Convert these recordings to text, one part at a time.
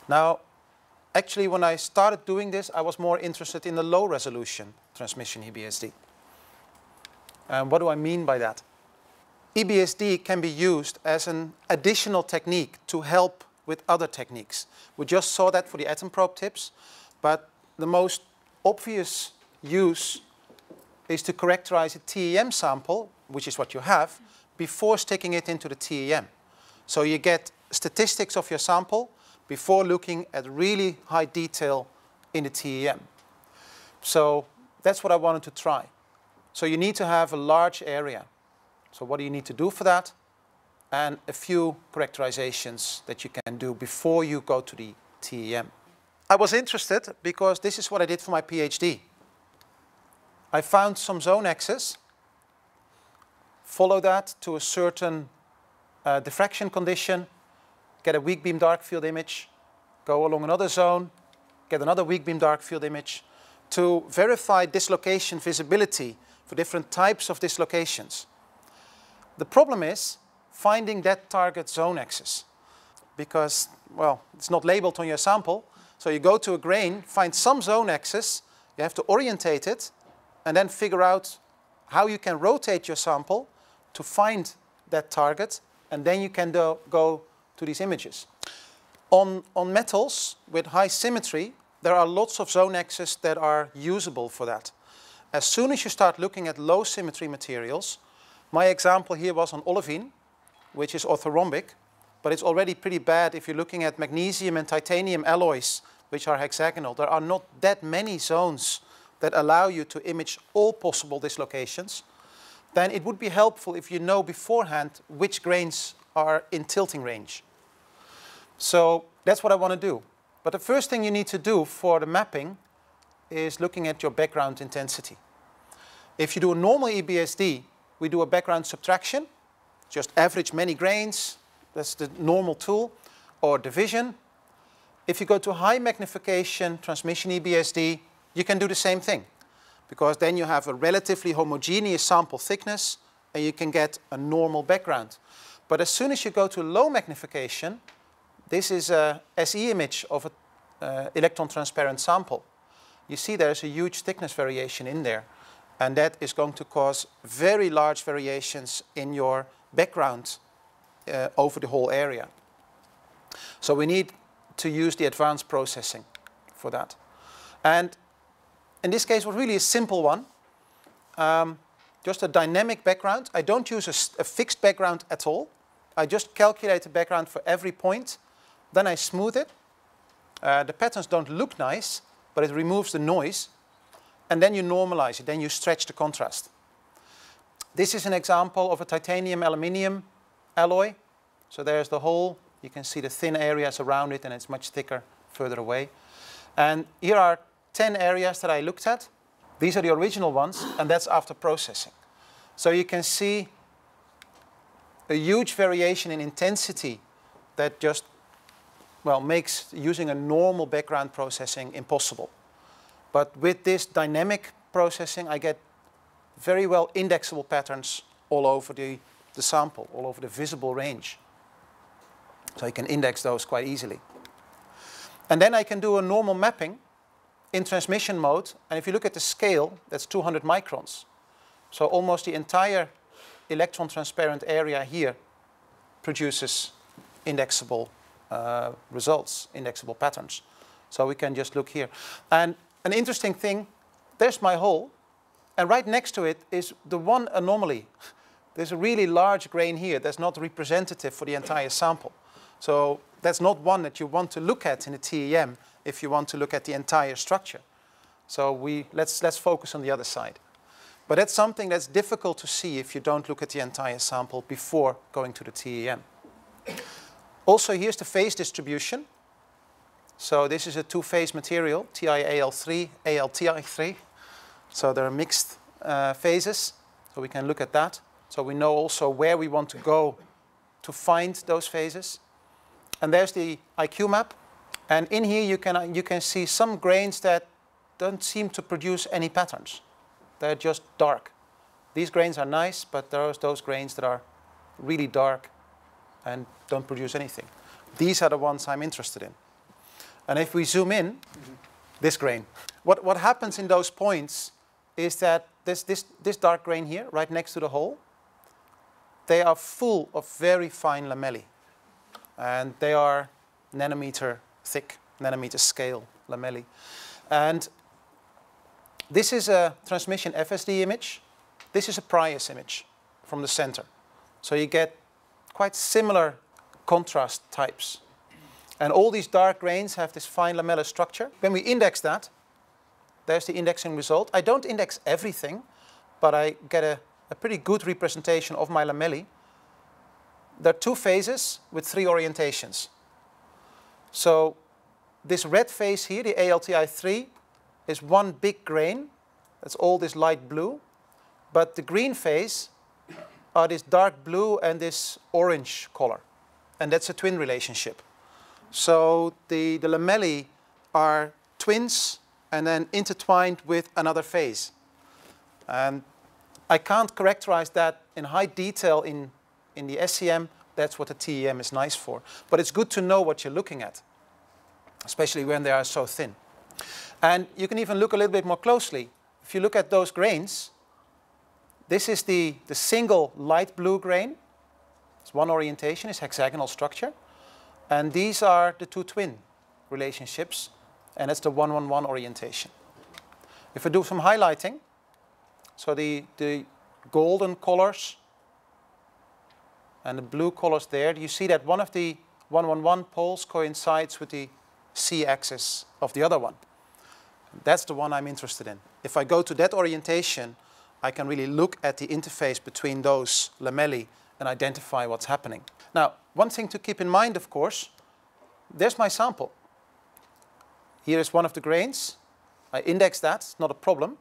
Now, actually, when I started doing this, I was more interested in the low resolution transmission EBSD. And what do I mean by that? EBSD can be used as an additional technique to help with other techniques. We just saw that for the atom probe tips, but the most obvious use is to characterize a TEM sample, which is what you have, before sticking it into the TEM. So you get statistics of your sample before looking at really high detail in the TEM. So that's what I wanted to try. So you need to have a large area. So what do you need to do for that? And a few characterizations that you can do before you go to the TEM. I was interested because this is what I did for my PhD. I found some zone axis, follow that to a certain diffraction condition, get a weak beam dark field image, go along another zone, get another weak beam dark field image to verify dislocation visibility for different types of dislocations. The problem is finding that target zone axis because, well, it's not labeled on your sample. So you go to a grain, find some zone axis, you have to orientate it, and then figure out how you can rotate your sample to find that target, and then you can go to these images. On metals with high symmetry, there are lots of zone axes that are usable for that. As soon as you start looking at low symmetry materials, my example here was on olivine, which is orthorhombic, but it's already pretty bad if you're looking at magnesium and titanium alloys, which are hexagonal. There are not that many zones that allow you to image all possible dislocations. Then it would be helpful if you know beforehand which grains are in tilting range. So that's what I want to do. But the first thing you need to do for the mapping is looking at your background intensity. If you do a normal EBSD, we do a background subtraction, just average many grains, that's the normal tool, or division. If you go to high magnification transmission EBSD, you can do the same thing, because then you have a relatively homogeneous sample thickness and you can get a normal background. But as soon as you go to low magnification, this is a SE image of an electron transparent sample. You see there's a huge thickness variation in there, and that is going to cause very large variations in your background over the whole area. So we need to use the advanced processing for that. And in this case, was really a simple one, just a dynamic background. I don't use a fixed background at all. I just calculate the background for every point. Then I smooth it. The patterns don't look nice, but it removes the noise. And then you normalize it. Then you stretch the contrast. This is an example of a titanium aluminium alloy. So there's the hole. You can see the thin areas around it, and it's much thicker further away. And here are 10 areas that I looked at. These are the original ones, and that's after processing. So you can see a huge variation in intensity that just, well, makes using a normal background processing impossible. But with this dynamic processing, I get very well indexable patterns all over the sample, all over the visible range. So I can index those quite easily. And then I can do a normal mapping in transmission mode, and if you look at the scale, that's 200 microns. So almost the entire electron transparent area here produces indexable results, indexable patterns. So we can just look here. And an interesting thing, there's my hole, and right next to it is the one anomaly. There's a really large grain here that's not representative for the entire sample. So that's not one that you want to look at in a TEM if you want to look at the entire structure. So let's focus on the other side. But that's something that's difficult to see if you don't look at the entire sample before going to the TEM. Also, here's the phase distribution. So this is a two-phase material, TiAl3, AlTi3. So there are mixed phases, so we can look at that. So we know also where we want to go to find those phases. And there's the IQ map. And in here you can see some grains that don't seem to produce any patterns. They're just dark. These grains are nice, but there are those grains that are really dark and don't produce anything. These are the ones I'm interested in. And if we zoom in, this grain. What happens in those points is that this dark grain here, right next to the hole, they are full of very fine lamellae. And they are nanometer thick, nanometer scale lamellae. And this is a transmission FSD image. This is a Prius image from the center. So you get quite similar contrast types. And all these dark grains have this fine lamellar structure. When we index that, there's the indexing result. I don't index everything, but I get a pretty good representation of my lamellae. There are two phases with three orientations. So this red phase here, the ALTI3, is one big grain. That's all this light blue. But the green phase are this dark blue and this orange color. And that's a twin relationship. So the lamellae are twins and then intertwined with another phase. And I can't characterize that in high detail in the SEM. That's what the TEM is nice for. But it's good to know what you're looking at, especially when they are so thin. And you can even look a little bit more closely. If you look at those grains, this is the single light blue grain. It's one orientation, it's hexagonal structure. And these are the two twin relationships, and it's the 1-1-1 orientation. If I do some highlighting, so the golden colors and the blue colors there, you see that one of the 1-1-1 poles coincides with the C-axis of the other one. That's the one I'm interested in. If I go to that orientation, I can really look at the interface between those lamellae and identify what's happening. Now, one thing to keep in mind, of course, there's my sample. Here is one of the grains. I index that, it's not a problem.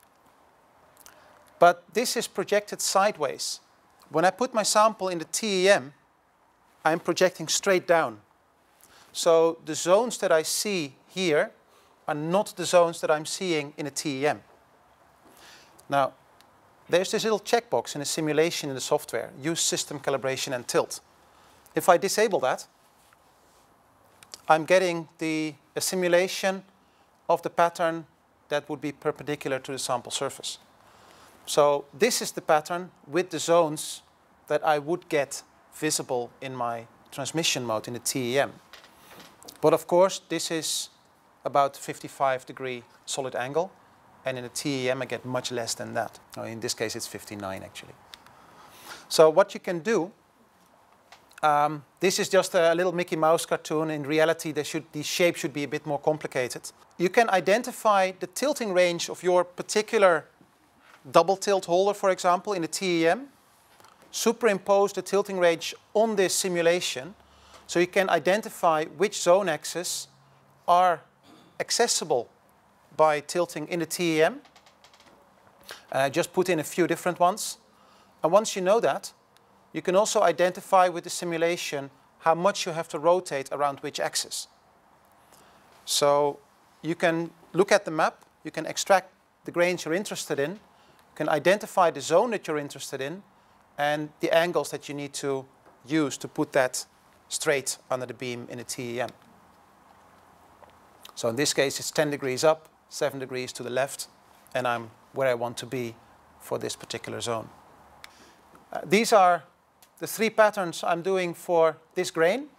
But this is projected sideways. When I put my sample in the TEM, I'm projecting straight down. So the zones that I see here are not the zones that I'm seeing in a TEM. Now, there's this little checkbox in a simulation in the software, use system calibration and tilt. If I disable that, I'm getting a simulation of the pattern that would be perpendicular to the sample surface. So this is the pattern with the zones that I would get visible in my transmission mode in the TEM. But of course, this is about 55-degree solid angle. And in the TEM, I get much less than that. In this case, it's 59, actually. So what you can do, this is just a little Mickey Mouse cartoon. In reality, these shapes should be a bit more complicated. You can identify the tilting range of your particular double tilt holder, for example, in the TEM. Superimpose the tilting range on this simulation, so you can identify which zone axes are accessible by tilting in the TEM. And I just put in a few different ones. And once you know that, you can also identify with the simulation how much you have to rotate around which axis. So you can look at the map, you can extract the grains you're interested in, you can identify the zone that you're interested in, and the angles that you need to use to put that straight under the beam in the TEM. So in this case, it's 10 degrees up, 7 degrees to the left, and I'm where I want to be for this particular zone. These are the three patterns I'm doing for this grain.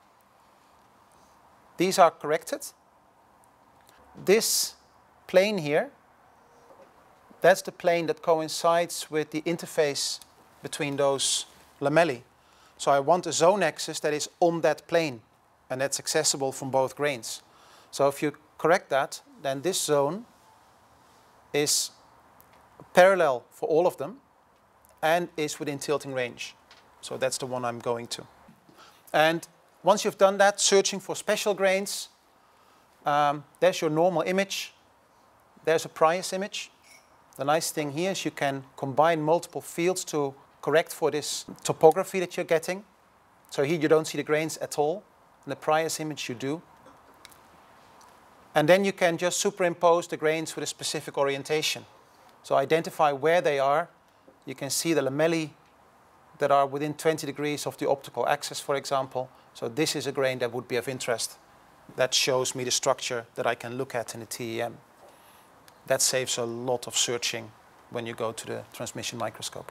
These are corrected. This plane here, that's the plane that coincides with the interface between those lamellae. So I want a zone axis that is on that plane, and that's accessible from both grains. So if you correct that, then this zone is parallel for all of them and is within tilting range. So that's the one I'm going to. And once you've done that, searching for special grains, there's your normal image. There's a Prius image. The nice thing here is you can combine multiple fields to correct for this topography that you're getting. So here you don't see the grains at all. In the Prius image you do. And then you can just superimpose the grains with a specific orientation. So identify where they are. You can see the lamellae that are within 20 degrees of the optical axis, for example. So this is a grain that would be of interest that shows me the structure that I can look at in the TEM. That saves a lot of searching when you go to the transmission microscope.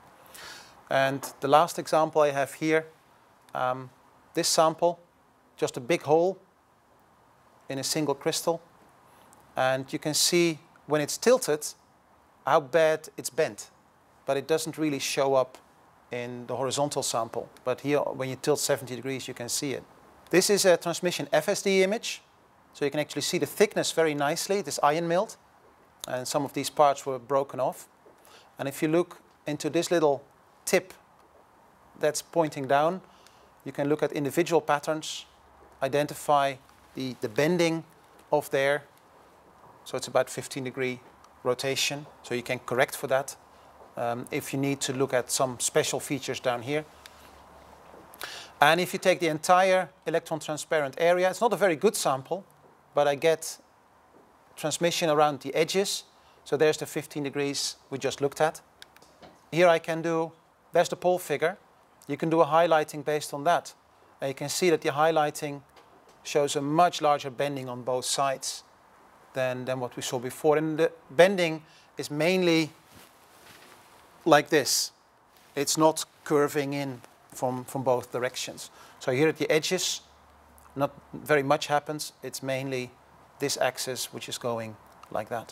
And the last example I have here, this sample, just a big hole in a single crystal. And you can see when it's tilted how bad it's bent. But it doesn't really show up in the horizontal sample. But here, when you tilt 70 degrees, you can see it. This is a transmission FSD image. So you can actually see the thickness very nicely. It is iron milled. And some of these parts were broken off. And if you look into this little tip that's pointing down, you can look at individual patterns, identify the bending of there. So it's about 15-degree rotation. So you can correct for that if you need to look at some special features down here. And if you take the entire electron transparent area, it's not a very good sample, but I get transmission around the edges. So there's the 15 degrees we just looked at. Here I can do, there's the Paul figure. You can do a highlighting based on that. And you can see that the highlighting shows a much larger bending on both sides than what we saw before. And the bending is mainly like this. It's not curving in from both directions. So here at the edges, not very much happens. It's mainly this axis which is going like that.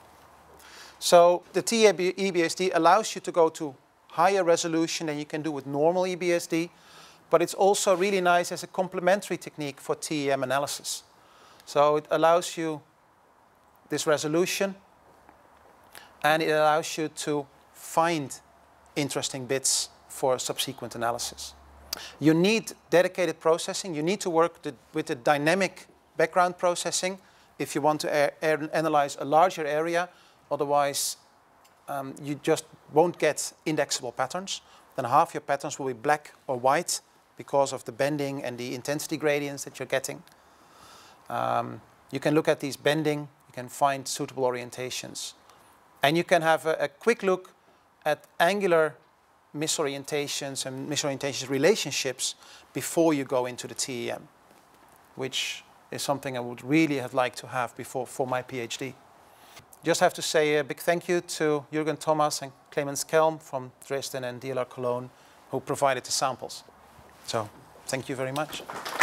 So the TE-EBSD allows you to go to higher resolution than you can do with normal EBSD, but it's also really nice as a complementary technique for TEM analysis. So it allows you this resolution, and it allows you to find interesting bits for subsequent analysis. You need dedicated processing. You need to work with the dynamic background processing if you want to analyze a larger area. Otherwise, you just won't get indexable patterns. Then half your patterns will be black or white because of the bending and the intensity gradients that you're getting. You can look at these bending. You can find suitable orientations. And you can have a quick look at angular misorientations and misorientation relationships before you go into the TEM, which is something I would really have liked to have before for my PhD. Just have to say a big thank you to Jürgen Thomas and Clemens Kelm from Dresden and DLR Cologne who provided the samples. So thank you very much.